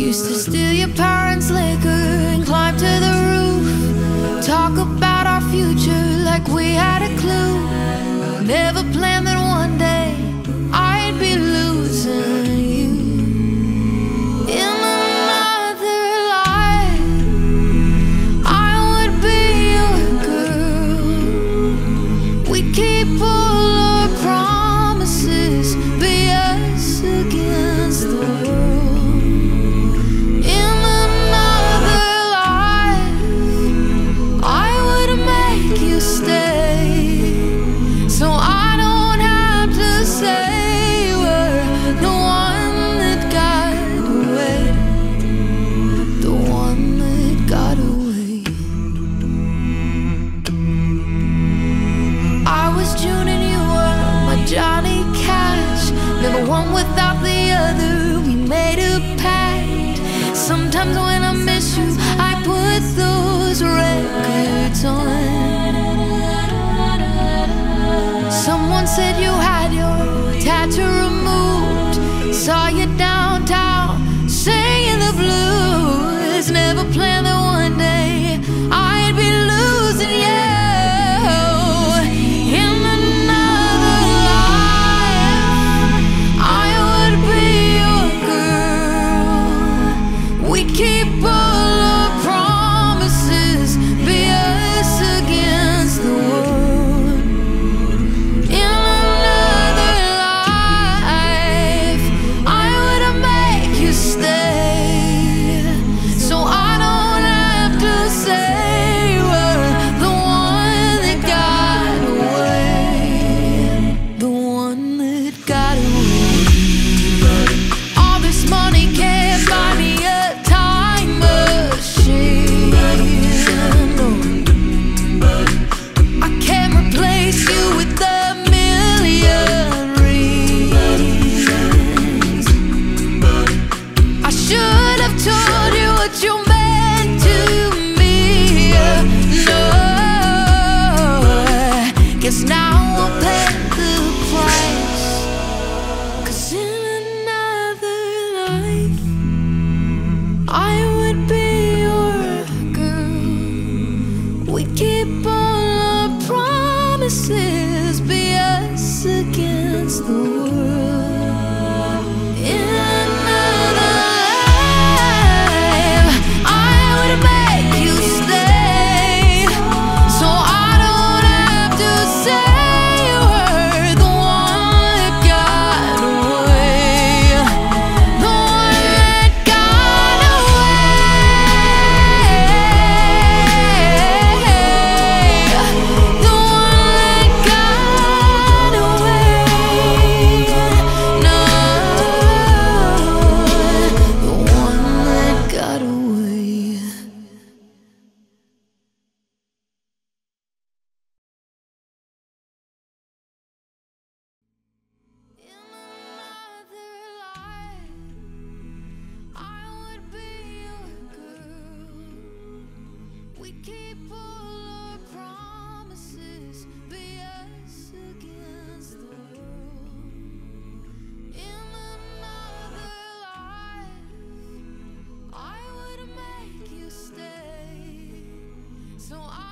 Used to steal your parents' liquor and climb to the roof, talk about our future like we had a clue. Never planned that one day I'd be losing you. In another life, I would be your girl. We keep all our promises, be us against the world. In another life, I would make you stay, so I don't have to say we're the one that got away, the one that got away. I was June and you were my Johnny Cash, never one without the other, we made a pact. Sometimes when I miss you, I put those records on. Someone said you had your tattoo removed, saw you downtown singing the blues. Never planned that one day I'd be losing you. In another life, I would be your girl. We keep all our promises, be us against the world. In another life, I would make you stay, so I don't have to say we're the one that got away, the one that got away. All this money can't buy me a time machine. I can't replace you with a million reasons. I should have told you what you meant to me. No, guess now I'll pay the price. 'Cause in another life, I would be your girl. We keep all our promises, be us against the world. In another life, I would make you stay, so I don't have to say we're the one that got away, the one that got away, the one that got away. No, the one that got away. In another life, I would be your girl. We keep all our promises, be us against the world. In another life, I would make you stay, so I